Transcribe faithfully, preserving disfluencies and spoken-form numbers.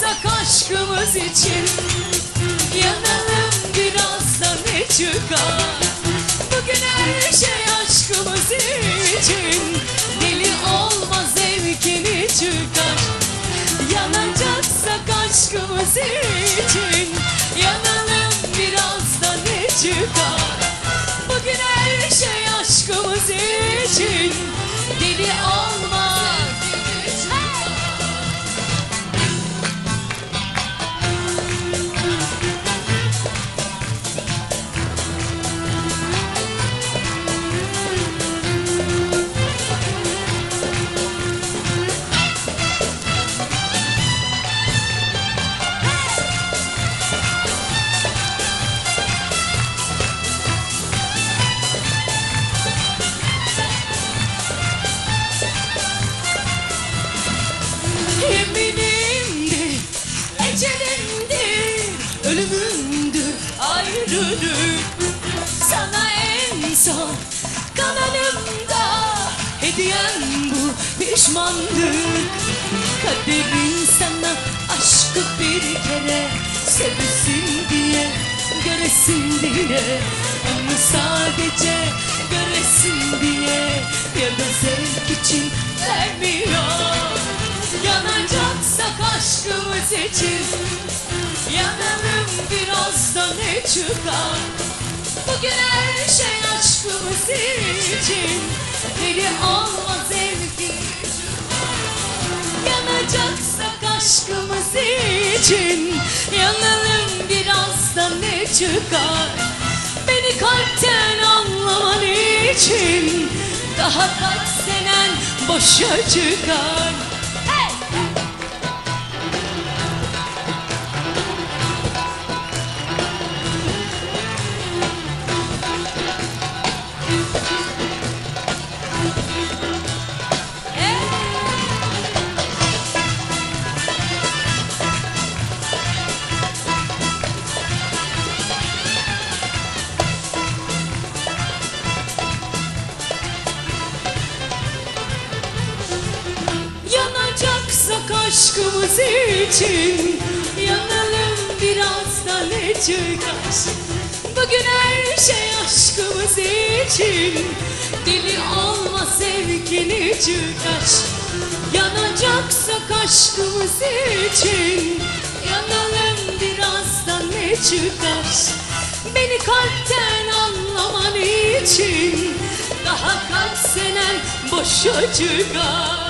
Yanacaksak aşkımız için, yanalım biraz da ne çıkar? Bugün her şey aşkımız için, deli olma zevkini çıkar. Yanacaksak aşkımız için, yanalım biraz da ne çıkar? Bugün her şey aşkımız için, deli olma. Yeminimdir, ecelimdir, ölümümdür, ayrılık. Sana en son kanalımda hediyem bu pişmanlık. Kaderin sana aşkı bir kere sevesin diye, göresin diye, onu sadece göresin diye, ya da zevk için vermiyor. Yanacaksak aşkımız için, yanalım biraz da ne çıkar? Bugün her şey aşkımız için, deli olma zevki. Yanacaksak aşkımız için, yanalım biraz da ne çıkar? Beni kalpten anlaman için, daha kaç senen boşa çıkar. Yanacaksak aşkımız için, yanalım biraz da ne çıkar? Bugün her şey aşkımız için, deli olma sevgini çıkar. Yanacaksak aşkımız için, yanalım biraz da ne çıkar? Beni kalpten anlaman için, daha kaç senen boşa çıkar.